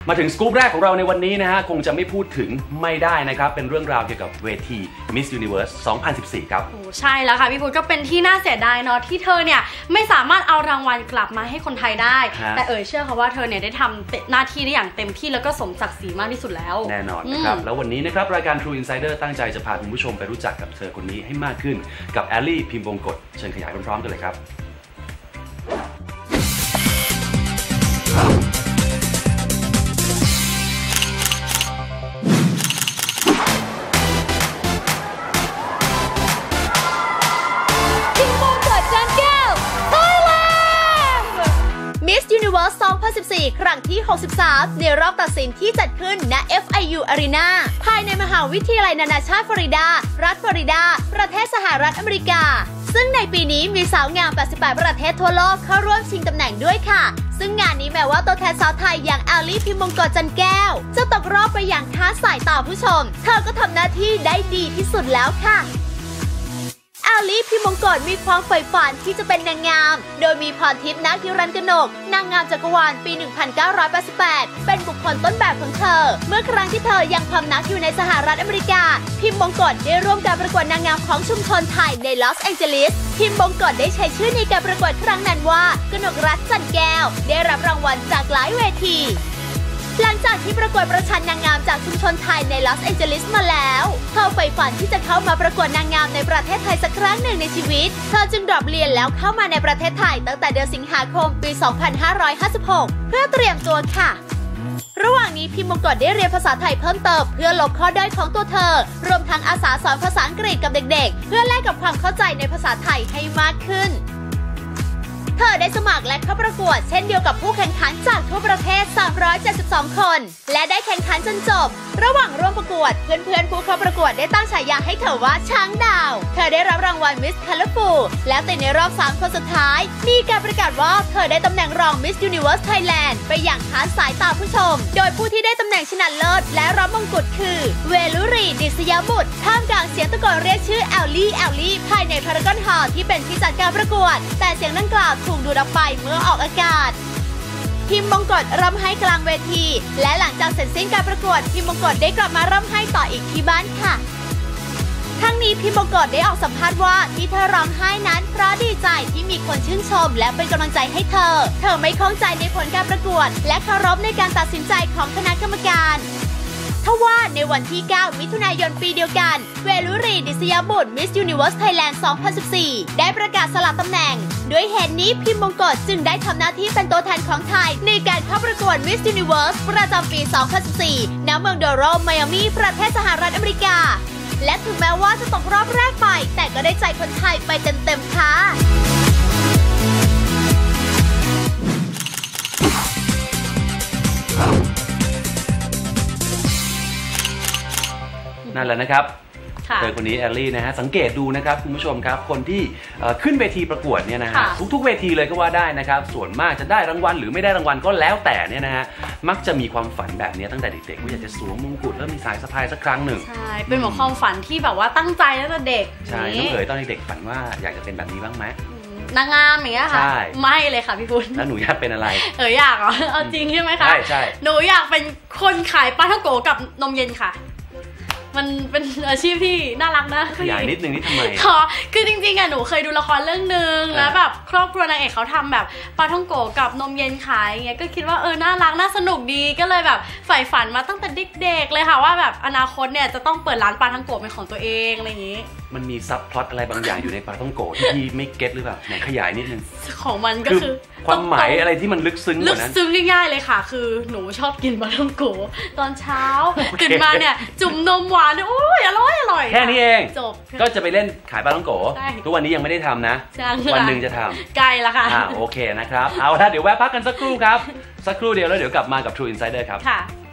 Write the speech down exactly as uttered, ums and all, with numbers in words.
มาถึงสกู๊ปแรกของเราในวันนี้นะฮะคงจะไม่พูดถึงไม่ได้นะครับเป็นเรื่องราวเกี่ยวกับเวที Miss Universe สองพันสิบสี่ ครับโอ้ใช่แล้วค่ะพี่พุทธก็เป็นที่น่าเสียดายเนาะที่เธอเนี่ยไม่สามารถเอารางวัลกลับมาให้คนไทยได้แต่เอ๋ยเชื่อค่ะว่าเธอเนี่ยได้ทำหน้าที่ได้อย่างเต็มที่แล้วก็สมศักดิ์ศรีมากที่สุดแล้วแน่นอนนะครับแล้ววันนี้นะครับรายการ True Insider ตั้งใจจะพาคุณผู้ชมไปรู้จักกับเธอคนนี้ให้มากขึ้นกับแอลลี่พิมพ์บงกฎเชิญขยายพร้อมๆกันเลยครับ Miss Universe สองพันสิบสี่ ครั้งที่ หกสิบสาม ในรอบตัดสินที่จัดขึ้นณ เอฟ ไอ ยู Arena ภายในมหาวิทยาลัยนานาชาติฟลอริดา รัฐฟลอริดา ประเทศสหรัฐอเมริกา ซึ่งในปีนี้มีสาวงาม แปดสิบแปด ประเทศทั่วโลกเข้าร่วมชิงตำแหน่งด้วยค่ะ ซึ่งงานนี้แม้ว่าตัวแทนสาวไทยอย่างแอลลี่พิมพ์บงกฎจันแก้วจะตกรอบไปอย่างค้าสายตาผู้ชมเธอก็ทำหน้าที่ได้ดีที่สุดแล้วค่ะแอลลี่พิมพ์บงกฎมีความใฝ่ฝันที่จะเป็นนางงามโดยมีพรทิพย์ ณ ฮิรัญกนกนางงามจักรวาลปี หนึ่งพันเก้าร้อยแปดสิบแปด เป็นบุคคลต้นแบบของเธอเมื่อครั้งที่เธอยังพำนักอยู่ในสหรัฐอเมริกาพิมพ์บงกฎได้ร่วมการประกวดนางงามของชุมชนไทยในลอสแองเจลิสพิมพ์บงกฎได้ใช้ชื่อในการประกวดครั้งนั้นว่ากนกรัตน์จันแก้วได้รับรางวัลจากหลายเวทีหลังจากที่ประกวดประชันนางงามจากชุมชนไทยในลอสแองเจลิสมาแล้วเธอใฝ่ฝันที่จะเข้ามาประกวดนางงามในประเทศไทยสักครั้งหนึ่งในชีวิตเธอจึงดรอปเรียนแล้วเข้ามาในประเทศไทยตั้งแต่เดือนสิงหาคมปี สองพันห้าร้อยห้าสิบหก เพื่อเตรียมตัวค่ะระหว่างนี้พิมพ์บงกฎได้เรียนภาษาไทยเพิ่มเติมเพื่อลบข้อด้อยของตัวเธอรวมทั้งอาสาสอนภาษาอังกฤษกับเด็กๆเพื่อแลกกับความเข้าใจในภาษาไทยให้มากขึ้นเธอได้สมัครและเข้าประกวดเช่นเดียวกับผู้แข่งขันจากทั่วประเทศสามร้อยเจ็ดสิบสองคนและได้แข่งขันจนจบระหว่างร่วมประกวดเพื่อนๆผู้เข้าประกวดได้ตั้งฉายาให้เธอว่าช้างดาวเธอได้รับรางวัล Miss Colorful และติดในรอบสามคนสุดท้ายมีการประกาศว่าเธอได้ตำแหน่งรอง Miss Universe Thailand ไปอย่างค้านสายตาผู้ชมโดยผู้ที่ได้ตำแหน่งชนะเลิศและรับมงกุฎคือเวลุรีดิษยบุตรท่ามกลางเสียงตะโกนเรียกชื่อแอลลี่แอลลี่ภายในพารากอนฮอลล์ที่เป็นที่จัดการประกวดแต่เสียงดังกล่าวถูกดูดออกไปเมื่อออกอากาศพิมพ์บงกฎร่ำไห้กลางเวทีและหลังจากเสร็จสิ้นการประกวดพิมพ์บงกฎได้กลับมาร่ำไห้ต่ออีกที่บ้านค่ะทั้งนี้พิมพ์บงกฎได้ออกสัมภาษณ์ว่าที่เธอร้องไห้นั้นเพราะดีใจที่มีคนชื่นชมและเป็นกำลังใจให้เธอเธอไม่ข้องใจในผลการประกวดและเคารพในการตัดสินใจของคณะกรรมการทว่าในวันที่ เก้า มิถุนายนปีเดียวกันเวลุรีดิษยบุตร Miss Universe Thailand สองพันสิบสี่ ได้ประกาศสละตำแหน่งด้วยเหตุนี้พิมพ์บงกฎจึงได้ทำหน้าที่เป็นตัวแทนของไทยในการเข้าประกวด Miss Universe ประจำปี สองพันสิบสี่ ณ เมืองโดโรไมอามีประเทศสหรัฐอเมริกาและถึงแม้ว่าจะตกรอบแรกไปแต่ก็ได้ใจคนไทยไปเต็มๆค่ะนั่นแหละนะครับเธอคนนี้แอลลี่นะฮะสังเกตดูนะครับคุณผู้ชมครับคนที่ขึ้นเวทีประกวดเนี่ยนะฮะทุกๆเวทีเลยก็ว่าได้นะครับส่วนมากจะได้รางวัลหรือไม่ได้รางวัลก็แล้วแต่เนี่ยนะฮะมักจะมีความฝันแบบนี้ตั้งแต่เด็กๆว่าอยากจะสวมมงกุฎแล้วมีสายสะพายสักครั้งหนึ่งใช่เป็นเหมือนความฝันที่แบบว่าตั้งใจตั้งแต่เด็กใช่น้องเอ๋ยตอนเด็กๆฝันว่าอยากจะเป็นแบบนี้บ้างไหมนางงามอย่างเงี้ยค่ะไม่เลยค่ะพี่พุทธแล้วหนูอยากเป็นอะไรเอออยากเหรอเอาจริงใช่ไหมคะใช่ใช่หนูอยากเป็นคนขายปลาท่องโกกับนมเย็นค่ะมันเป็นอาชีพที่น่ารักนะขยายนิดนึงนี่ทำไมขอคือจริงๆอะหนูเคยดูละครเรื่องนึงแล้วแบบครอบครัวนางเอกเขาทำแบบปลาท่องโกกับนมเย็นขายอย่างเงี้ยก็คิดว่าเออน่ารักน่าสนุกดีก็เลยแบบใฝ่ฝันมาตั้งแต่เด็กๆเลยค่ะว่าแบบอนาคตเนี่ยจะต้องเปิดร้านปลาท่องโกเป็นของตัวเองอะไรอย่างงี้มันมีซับพล็อตอะไรบางอย่างอยู่ในปลาท่องโกที่พี่ไม่เก็ตหรือเปล่าไหนขยายนิดนึงของมันก็คือความหมายอะไรที่มันลึกซึ้งกว่านั้นลึกซึ้งง่ายๆเลยค่ะคือหนูชอบกินปลาท่องโกตอนเช้าตื่นมาเนี่ยจุ่มนมหวานเนี่ยโอ้ยอร่อยอร่อยแค่นี้เองจบก็จะไปเล่นขายปลาท่องโกทุกวันนี้ยังไม่ได้ทำนะวันหนึ่งจะทำใกล้ละค่ะอ่าโอเคนะครับเอาละเดี๋ยวแวะพักกันสักครู่ครับสักครู่เดียวแล้วเดี๋ยวกลับมากับ True Insider ครับค่ะ